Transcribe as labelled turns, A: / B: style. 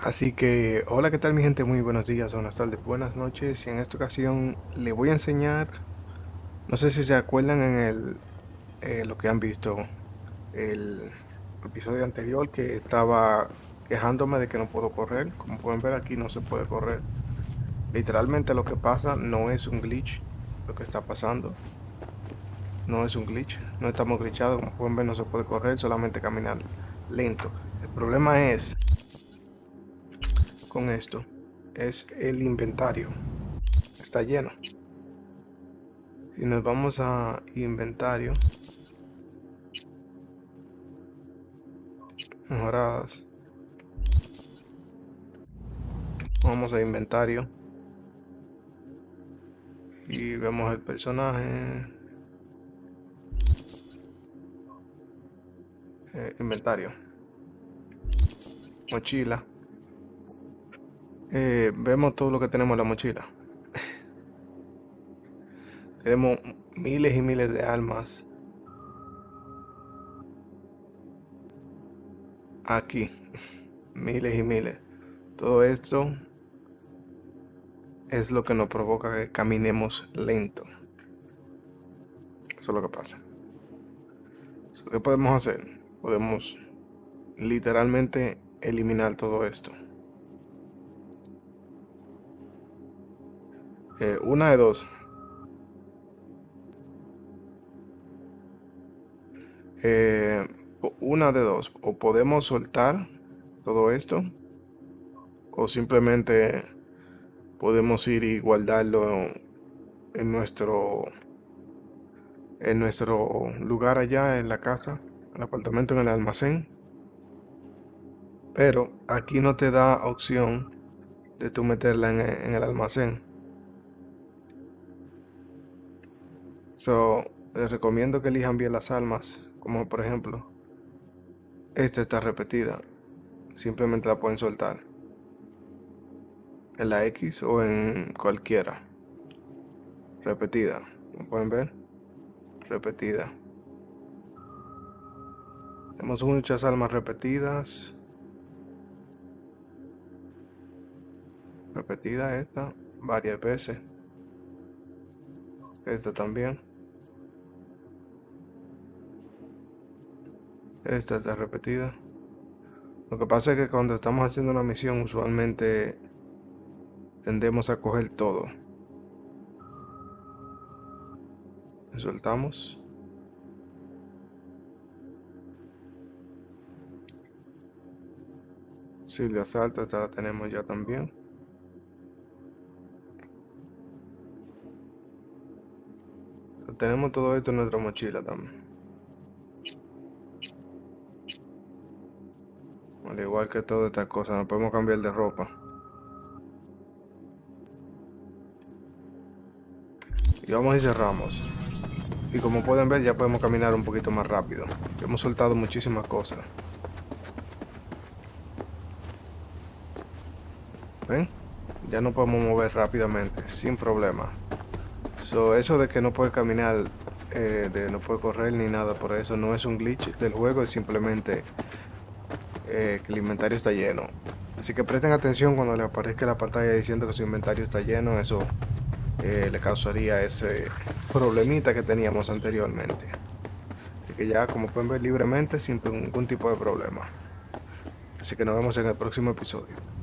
A: Así que, hola, ¿qué tal mi gente? Muy buenos días, buenas tardes, buenas noches. Y en esta ocasión le voy a enseñar, no sé si se acuerdan lo que han visto, el episodio anterior que estaba quejándome de que no puedo correr. Como pueden ver aquí no se puede correr. Literalmente lo que pasa no es un glitch, lo que está pasando. No es un glitch, no estamos glitchados, como pueden ver no se puede correr, solamente caminar lento. El problema es con esto, es el inventario, está lleno. Si nos vamos a inventario, mejoradas, vamos a inventario y vemos el personaje, inventario, mochila, vemos todo lo que tenemos en la mochila. Tenemos miles y miles de armas aquí, miles y miles. Todo esto es lo que nos provoca que caminemos lento. Eso es lo que pasa. ¿Qué podemos hacer? Podemos literalmente eliminar todo esto. Una de dos. Eh, una de dos. O podemos soltar todo esto. O simplemente podemos ir y guardarlo en nuestro lugar allá en la casa, en el apartamento, en el almacén. Pero aquí no te da opción de tú meterla en el almacén. So, les recomiendo que elijan bien las armas, como por ejemplo, esta está repetida, simplemente la pueden soltar en la X o en cualquiera. Repetida, como pueden ver, repetida. Tenemos muchas armas repetidas. Repetida esta, varias veces. Esta también. Esta está repetida. Lo que pasa es que cuando estamos haciendo una misión usualmente tendemos a coger todo. Soltamos. Si de asalto, esta la tenemos ya también. Tenemos todo esto en nuestra mochila también. Al igual que todas estas cosas, no podemos cambiar de ropa. Y vamos y cerramos. Y como pueden ver ya podemos caminar un poquito más rápido. Hemos soltado muchísimas cosas. ¿Ven? Ya nos podemos mover rápidamente, sin problema. Eso de que no puede caminar, de no puede correr ni nada, por eso no es un glitch del juego, es simplemente que el inventario está lleno. Así que presten atención cuando le aparezca la pantalla diciendo que su inventario está lleno, eso le causaría ese problemita que teníamos anteriormente. Así que ya como pueden ver libremente sin ningún tipo de problema. Así que nos vemos en el próximo episodio.